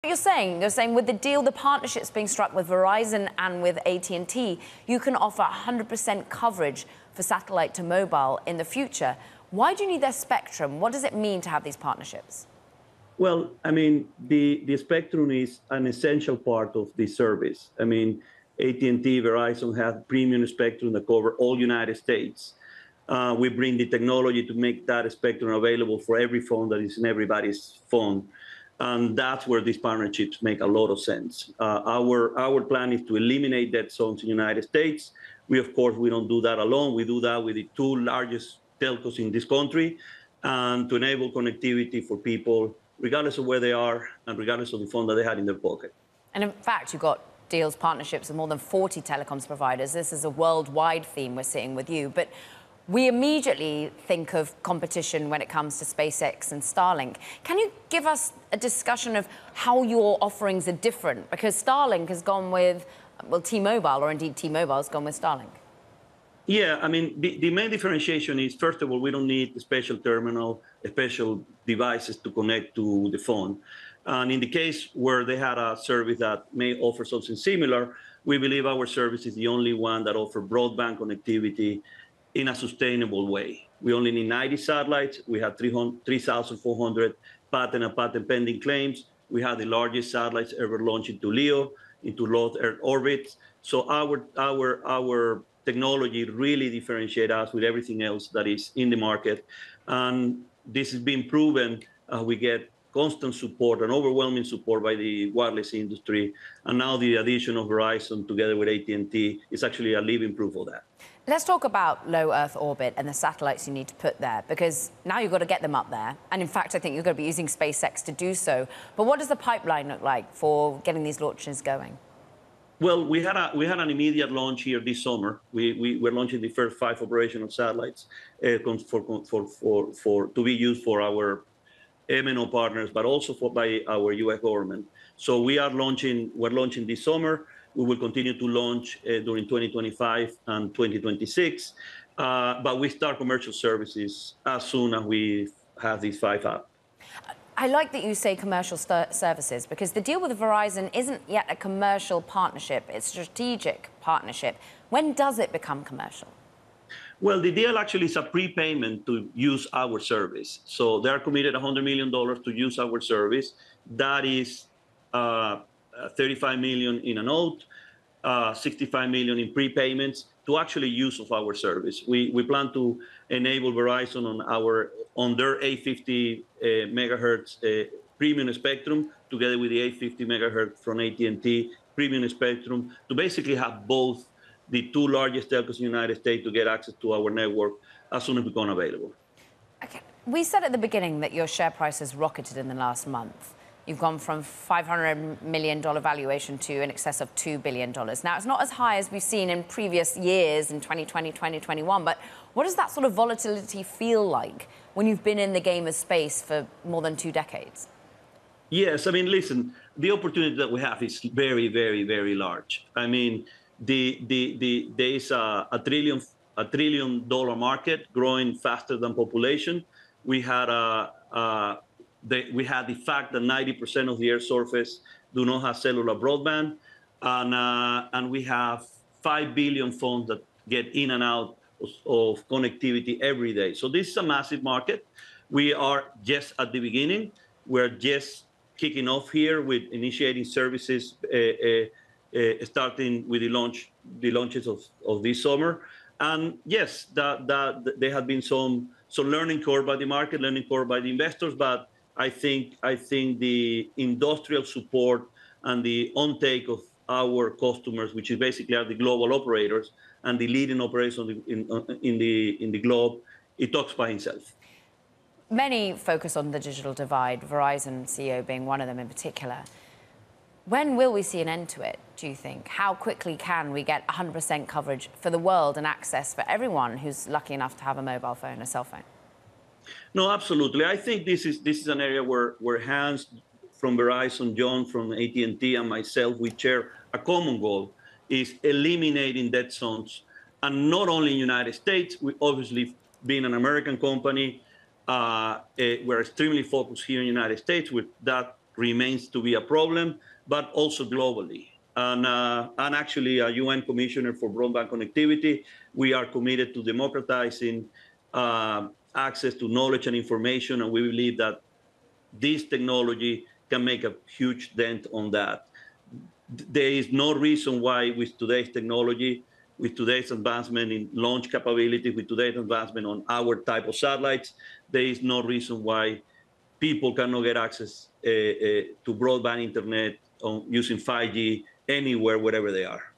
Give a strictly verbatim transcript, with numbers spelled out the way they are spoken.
You're saying, you're saying with the deal, the partnerships being struck with Verizon and with A T and T, you can offer one hundred percent coverage for satellite to mobile in the future. Why do you need their spectrum? What does it mean to have these partnerships? Well, I mean, the, the spectrum is an essential part of the service. I mean, A T and T, Verizon have premium spectrum that cover all United States. Uh, we bring the technology to make that spectrum available for every phone that is in everybody's phone. And that's where these partnerships make a lot of sense. Uh, our, our plan is to eliminate dead zones in the United States. We, of course, we don't do that alone. We do that with the two largest telcos in this country, and to enable connectivity for people, regardless of where they are and regardless of the phone that they had in their pocket. And in fact, you've got deals, partnerships with more than forty telecoms providers. This is a worldwide theme we're seeing with you. But we immediately think of competition when it comes to SpaceX and Starlink. Can you give us a discussion of how your offerings are different? Because Starlink has gone with, well, T-Mobile, or indeed T-Mobile has gone with Starlink. Yeah, I mean, the, the main differentiation is, first of all, we don't need a special terminal, special devices to connect to the phone. And in the case where they had a service that may offer something similar, we believe our service is the only one that offers broadband connectivity in a sustainable way. We only need ninety satellites. We have three thousand four hundred patent and patent pending claims. We have the largest satellites ever launched into LEO, into low Earth orbit. So our, our, our technology really differentiates us with everything else that is in the market. And this has been proven. Uh, we get constant support and overwhelming support by the wireless industry. And now the addition of Verizon together with A T and T is actually a living proof of that. Let's talk about low Earth orbit and the satellites you need to put there, because now you've got to get them up there. And in fact, I think you're going to be using SpaceX to do so. But what does the pipeline look like for getting these launches going? Well, we had a we had an immediate launch here this summer. We we were launching the first five operational satellites uh, for, for for for to be used for our M N O partners, but also for by our U S government. So we are launching. We're launching this summer. We will continue to launch uh, during twenty twenty-five and twenty twenty-six. Uh, but we start commercial services as soon as we have these five up. I like that you say commercial services, because the deal with Verizon isn't yet a commercial partnership. It's a strategic partnership. When does it become commercial? Well, the deal actually is a prepayment to use our service. So they're committed one hundred million dollars to use our service. That is uh, thirty-five million dollars in a note, uh, sixty-five million dollars in prepayments to actually use of our service. We, we plan to enable Verizon on our on their eight hundred fifty uh, megahertz uh, premium spectrum, together with the eight hundred fifty megahertz from A T and T premium spectrum, to basically have both the two largest telcos in the United States to get access to our network as soon as it becomes available. Okay. We said at the beginning that your share price has rocketed in the last month. You've gone from five hundred million dollars valuation to in excess of two billion dollars. Now, it's not as high as we've seen in previous years, in twenty twenty, twenty twenty-one, but what does that sort of volatility feel like when you've been in the game of space for more than two decades? Yes, I mean, listen, the opportunity that we have is very, very, very large. I mean, the, the, the, there is a, a trillion a trillion dollar market growing faster than population. We had a, a The, we had the fact that ninety percent of the Earth's surface do not have cellular broadband, and, uh, and we have five billion phones that get in and out of, of connectivity every day. So this is a massive market. We are just at the beginning. We're just kicking off here with initiating services, uh, uh, uh, starting with the launch, the launches of, of this summer. And yes, that, that, there have been some, some learning curve by the market, learning curve by the investors, but I think I think the industrial support and the on-take of our customers, which is basically are the global operators and the leading operators in, in, in the in the globe, it talks by itself. Many focus on the digital divide, Verizon C E O being one of them in particular. When will we see an end to it, do you think? How quickly can we get one hundred percent coverage for the world and access for everyone who's lucky enough to have a mobile phone, a cell phone? No, absolutely. I think this is this is an area where, where Hans from Verizon, John from A T and T, and myself, we share a common goal, is eliminating dead zones. And not only in the United States, we obviously, being an American company, uh, we're extremely focused here in the United States with that remains to be a problem, but also globally. And, uh, and actually, a U N Commissioner for Broadband Connectivity, we are committed to democratizing uh, access to knowledge and information, and we believe that this technology can make a huge dent on that. There is no reason why with today's technology, with today's advancement in launch capability, with today's advancement on our type of satellites, there is no reason why people cannot get access uh, uh, to broadband internet on, using five G anywhere, wherever they are.